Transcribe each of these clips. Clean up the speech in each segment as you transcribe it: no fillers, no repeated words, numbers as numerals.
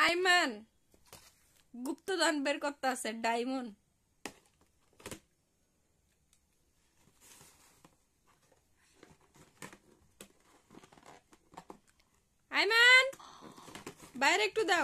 আইমান গুপ্তধন বের করতে আছে ডায়মন্ড। আইমান বাইরে একটু দাও।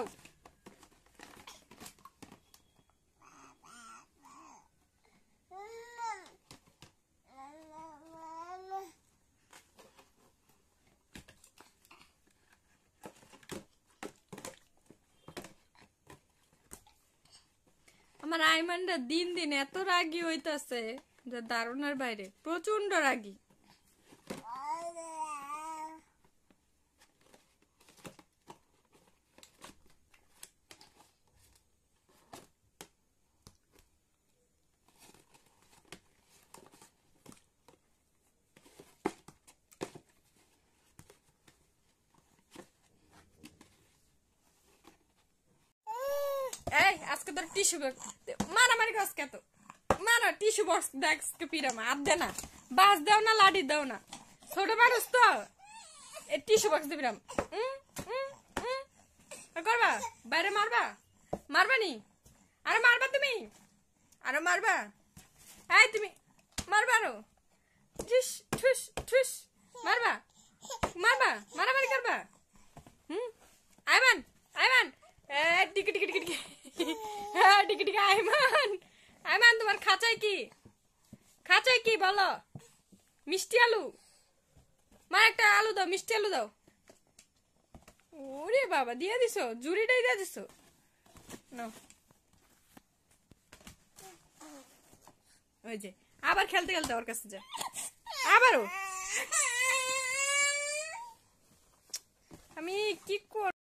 আমার আইমানটা দিন দিন এত রাগী হইতাছে যে ধারণার বাইরে, প্রচন্ড রাগী। এই আজকে তোর টিস্যু মারামারি কাজ কে তো মারা টিস্যু বক্স দেখকে পিরামা আর দে না, বাস দাও না লাঠি দাও না, ছোট মানুষ তো টিস্যু বক্স দিবিরাম। করবা বাইরে মারবা, মারবা নি? আরে মারবা তুমি, আরো মারবা? এই তুমি মারবা আরো, ঠুস ঠুস ঠুস মারবা, মারবা মারামারি করবা। আইমান আইমান টিকি টিকি টিকি টিকি হ্যাঁ টিকি টিকি আইমান আইমান তোমার খাঁচায় কি, খাঁচায় কি বলো? মিষ্টি আলু, মা একটা আলু দাও, মিষ্টি আলু দাও। ওরে বাবা দিয়ে দিছো, জুড়িটাই দিয়ে দিছো। ওই যে আবার খেলতে খেলতে ওর কাছে যা, আবারও আমি কি কর